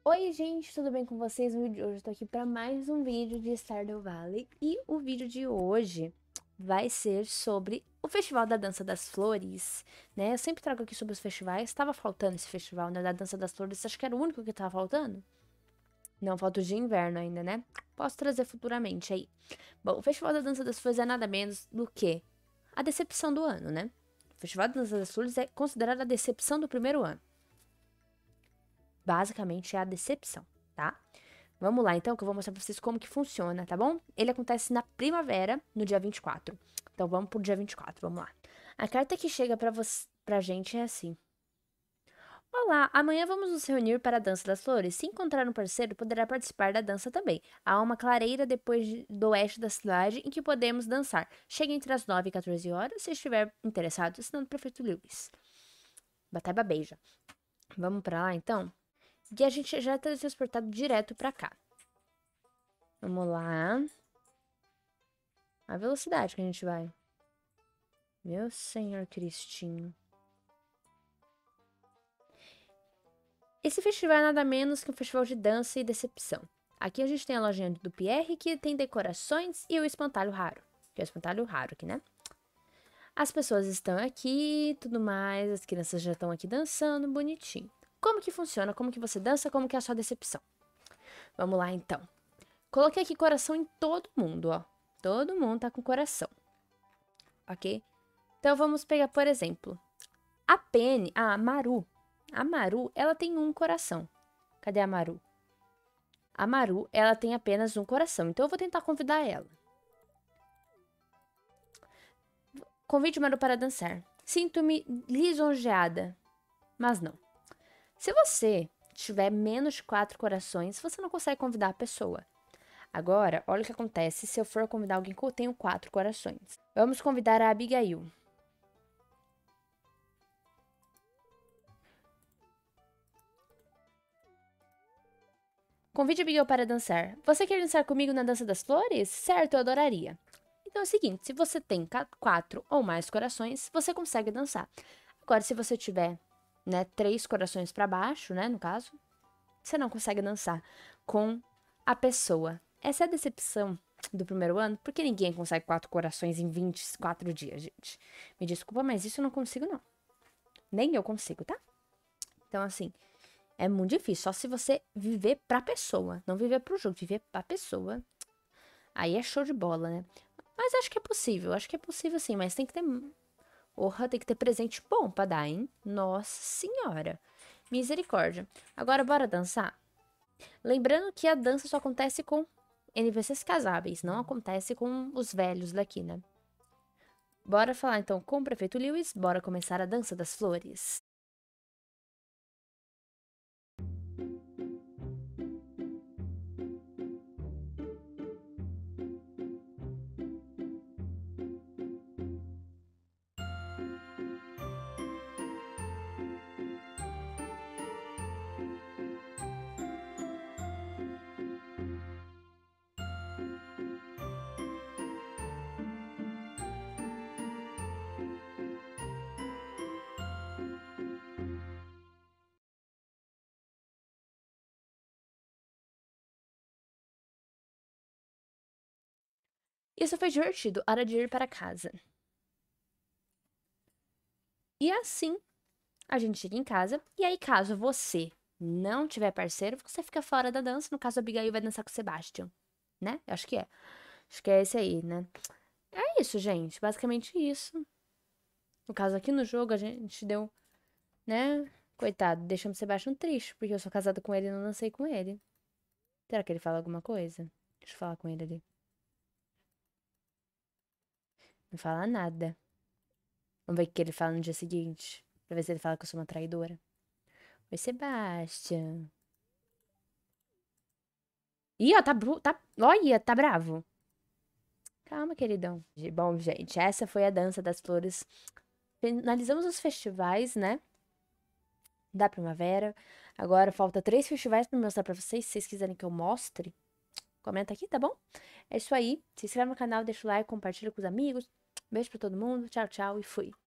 Oi gente, tudo bem com vocês? No vídeo de hoje eu tô aqui para mais um vídeo de Stardew Valley e o vídeo de hoje vai ser sobre o Festival da Dança das Flores, né? Eu sempre trago aqui sobre os festivais, tava faltando esse festival, né, da Dança das Flores, acho que era o único que tava faltando? Não, falta o de inverno ainda, né? Posso trazer futuramente aí. Bom, o Festival da Dança das Flores é nada menos do que a decepção do ano, né? O Festival da Dança das Flores é considerado a decepção do primeiro ano. Basicamente é a decepção, tá? Vamos lá, então, que eu vou mostrar pra vocês como que funciona, tá bom? Ele acontece na primavera, no dia 24. Então, vamos pro dia 24, vamos lá. A carta que chega pra gente é assim. Olá, amanhã vamos nos reunir para a Dança das Flores. Se encontrar um parceiro, poderá participar da dança também. Há uma clareira do oeste da cidade em que podemos dançar. Chegue entre as 9 e 14 horas, se estiver interessado, assinando o Prefeito Lewis. Bataiba beija. Vamos pra lá, então? E a gente já está transportado direto pra cá. Vamos lá. A velocidade que a gente vai. Meu Senhor Cristinho. Esse festival é nada menos que um festival de dança e decepção. Aqui a gente tem a lojinha do Pierre, que tem decorações, e o espantalho raro. Que é o espantalho raro aqui, né? As pessoas estão aqui, tudo mais. As crianças já estão aqui dançando, bonitinho. Como que funciona? Como que você dança? Como que é a sua decepção? Vamos lá, então. Coloquei aqui coração em todo mundo, ó. Todo mundo tá com coração. Ok? Então, vamos pegar, por exemplo, a Penny, a Maru. A Maru, ela tem um coração. Cadê a Maru? A Maru, ela tem apenas um coração. Então, eu vou tentar convidar ela. Convide Maru para dançar. Sinto-me lisonjeada. Mas não. Se você tiver menos de 4 corações, você não consegue convidar a pessoa. Agora, olha o que acontece se eu for convidar alguém que eu tenho 4 corações. Vamos convidar a Abigail. Convide Abigail para dançar. Você quer dançar comigo na Dança das Flores? Certo, eu adoraria. Então é o seguinte, se você tem 4 ou mais corações, você consegue dançar. Agora, se você tiver, né, 3 corações para baixo, né, no caso, você não consegue dançar com a pessoa. Essa é a decepção do primeiro ano, porque ninguém consegue 4 corações em 24 dias, gente. Me desculpa, mas isso eu não consigo, não. Nem eu consigo, tá? Então, assim, é muito difícil. Só se você viver pra pessoa. Não viver pro jogo, viver pra pessoa. Aí é show de bola, né? Mas acho que é possível. Acho que é possível sim. Mas tem que ter. Porra, tem que ter presente bom pra dar, hein? Nossa senhora. Misericórdia. Agora bora dançar? Lembrando que a dança só acontece com NPCs casáveis. Não acontece com os velhos daqui, né? Bora falar então com o prefeito Lewis. Bora começar a dança das flores. Isso foi divertido. Hora de ir para casa. E assim a gente chega em casa, e aí caso você não tiver parceiro, você fica fora da dança. No caso, a Abigail vai dançar com o Sebastian, né? Acho que é. Acho que é esse aí, né? É isso, gente. Basicamente isso. No caso, aqui no jogo, a gente deu, né? Coitado, deixamos o Sebastian triste, porque eu sou casada com ele e não dancei com ele. Será que ele fala alguma coisa? Deixa eu falar com ele ali. Não fala nada. Vamos ver o que ele fala no dia seguinte. Pra ver se ele fala que eu sou uma traidora. Oi, Sebastian. Ih, ó, olha, tá bravo. Calma, queridão. Bom, gente, essa foi a Dança das Flores. Finalizamos os festivais, né? Da primavera. Agora falta 3 festivais pra mostrar pra vocês. Se vocês quiserem que eu mostre, comenta aqui, tá bom? É isso aí. Se inscreve no canal, deixa o like, compartilha com os amigos. Beijo pra todo mundo. Tchau, tchau e fui.